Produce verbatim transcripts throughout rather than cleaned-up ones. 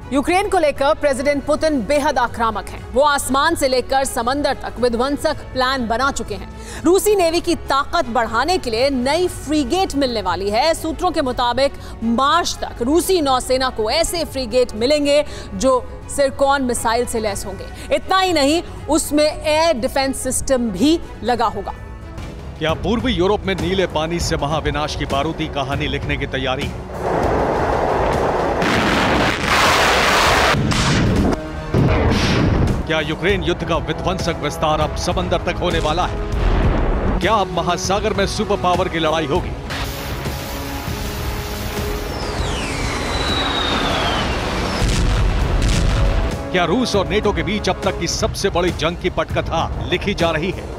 Ukraine को लेकर president Putin बेहद आक्रामक हैं। वो आसमान से लेकर समंदर तक विध्वंसक प्लान बना चुके हैं। रूसी नेवी की ताकत बढ़ाने के लिए नई फ्रीगेट मिलने वाली है। सूत्रों के मुताबिक मार्च तक रूसी नौसेना को ऐसे फ्रीगेट मिलेंगे जो सिरकॉन मिसाइल से लैस होंगे। इतना ही नहीं, उसमें एयर डिफेंस सिस्टम भी लगा होगा। क्या पूर्वी यूरोप में नीले पानी से महाविनाश की बारूदी कहानी लिखने की तैयारी है? क्या यूक्रेन युद्ध का विध्वंसक विस्तार अब समंदर तक होने वाला है? क्या अब महासागर में सुपर पावर की लड़ाई होगी? क्या रूस और नेटो के बीच अब तक की सबसे बड़ी जंग की पटकथा लिखी जा रही है?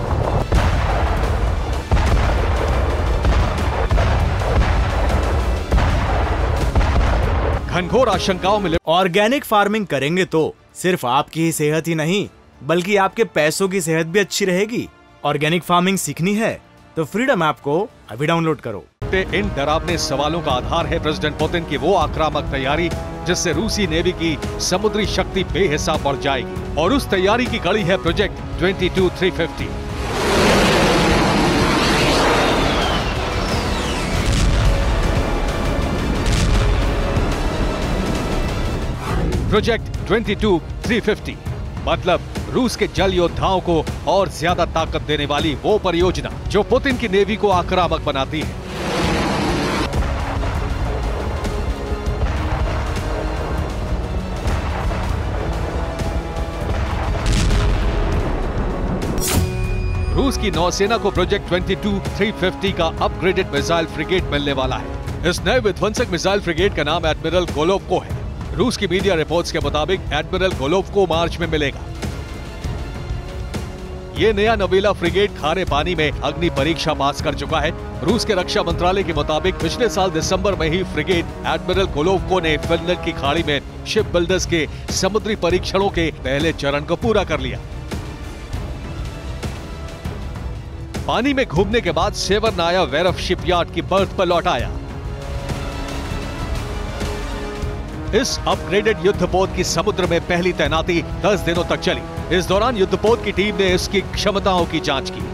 घनघोर आशंकाओं में ऑर्गेनिक फार्मिंग करेंगे तो सिर्फ आपकी ही सेहत ही नहीं बल्कि आपके पैसों की सेहत भी अच्छी रहेगी। ऑर्गेनिक फार्मिंग सीखनी है तो फ्रीडम ऐप को अभी डाउनलोड करो। इन डरावने सवालों का आधार है प्रेसिडेंट पुतिन की वो आक्रामक तैयारी जिससे रूसी नेवी की समुद्री शक्ति बेहिसाब बढ़ जाएगी, और उस तैयारी की कड़ी है प्रोजेक्ट बाईस तीन सौ पचास। प्रोजेक्ट बाईस तीन सौ पचास मतलब रूस के जल योद्धाओं को और ज्यादा ताकत देने वाली वो परियोजना जो पुतिन की नेवी को आक्रामक बनाती है। रूस की नौसेना को प्रोजेक्ट बाईस तीन सौ पचास का अपग्रेडेड मिसाइल फ्रिगेट मिलने वाला है। इस नए विध्वंसक मिसाइल फ्रिगेट का नाम एडमिरल गोलोवको है। रूस की मीडिया रिपोर्ट्स के मुताबिक एडमिरल गोलोवको मार्च में मिलेगा। ये नया नवीला फ्रिगेट खारे पानी में अग्नि परीक्षा पास कर चुका है। रूस के रक्षा मंत्रालय के मुताबिक पिछले साल दिसंबर में ही फ्रिगेट एडमिरल गोलोवको ने फिनलैंड की खाड़ी में शिप बिल्डर्स के समुद्री परीक्षणों के पहले चरण को पूरा कर लिया। पानी में घूमने के बाद सेवर्नाया वेरफ शिपयार्ड की बर्थ पर लौट आया। इस अपग्रेडेड युद्धपोत की समुद्र में पहली तैनाती दस दिनों तक चली। इस दौरान युद्धपोत की टीम ने इसकी क्षमताओं की जांच की।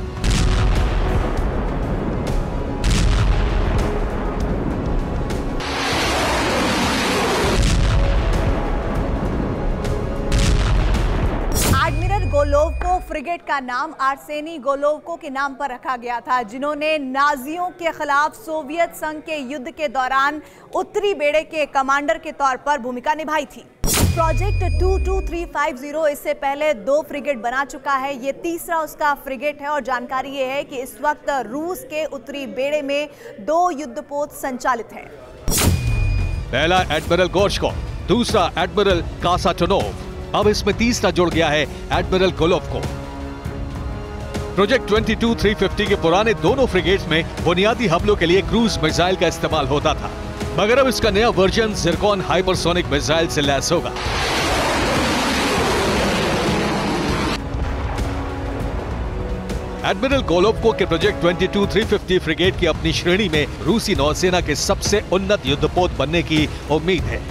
गोलोवको फ्रिगेट का नाम आर्सेनी गोलोवको के नाम पर रखा गया था, जिन्होंने नाजियों के खिलाफ सोवियत संघ के युद्ध के दौरान उत्तरी बेड़े के कमांडर के तौर पर भूमिका निभाई थी। प्रोजेक्ट बाईस तीन सौ पचास इससे पहले दो फ्रिगेट बना चुका है। ये तीसरा उसका फ्रिगेट है और जानकारी ये है कि इस वक्त रूस के उत्तरी बेड़े में दो युद्धपोत संचालित हैं। पहला एडमिरल गोर्शकोव, दूसरा एडमिरल कासाटोनोव, अब इसमें तीसरा जुड़ गया है एडमिरल गोलोवको। प्रोजेक्ट बाईस तीन सौ पचास के पुराने दोनों फ्रिगेट्स में बुनियादी हमलों के लिए क्रूज मिसाइल का इस्तेमाल होता था, मगर अब इसका नया वर्जन सिरकॉन हाइपरसोनिक मिसाइल से लैस होगा। एडमिरल गोलोवको के प्रोजेक्ट बाईस तीन सौ पचास फ्रिगेट की अपनी श्रेणी में रूसी नौसेना के सबसे उन्नत युद्धपोत बनने की उम्मीद है।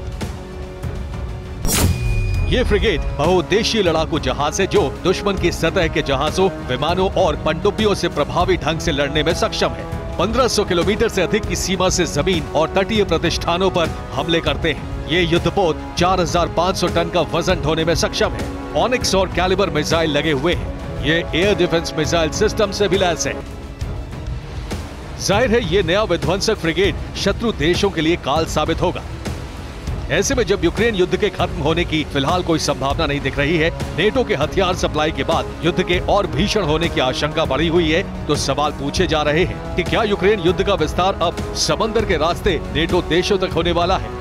ये फ्रिगेट बहुउद्देशीय लड़ाकू जहाज है जो दुश्मन की सतह के जहाजों, विमानों और पनडुब्बियों से प्रभावी ढंग से लड़ने में सक्षम है। पंद्रह सौ किलोमीटर से अधिक की सीमा से जमीन और तटीय प्रतिष्ठानों पर हमले करते हैं। ये युद्धपोत चार हज़ार पाँच सौ टन का वजन ढोने में सक्षम है। ऑनिक्स और कैलिबर मिसाइल लगे हुए हैं। ये एयर डिफेंस मिसाइल सिस्टम से भी लैस है। जाहिर है ये नया विध्वंसक फ्रिगेट शत्रु देशों के लिए काल साबित होगा। ऐसे में जब यूक्रेन युद्ध के खत्म होने की फिलहाल कोई संभावना नहीं दिख रही है, नेटो के हथियार सप्लाई के बाद युद्ध के और भीषण होने की आशंका बढ़ी हुई है, तो सवाल पूछे जा रहे हैं कि क्या यूक्रेन युद्ध का विस्तार अब समंदर के रास्ते नेटो देशों तक होने वाला है?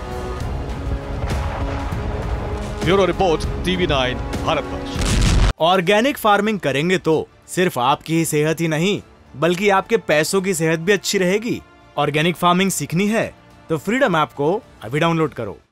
Bureau report, TV nine, Bharatvarsh. Organic farming करेंगे तो सिर्फ आपकी ही सेहत ही नहीं बल्कि आपके पैसों की सेहत भी अच्छी रहेगी। ऑर्गेनिक फार्मिंग सीखनी है तो फ्रीडम ऐप को अभी डाउनलोड करो।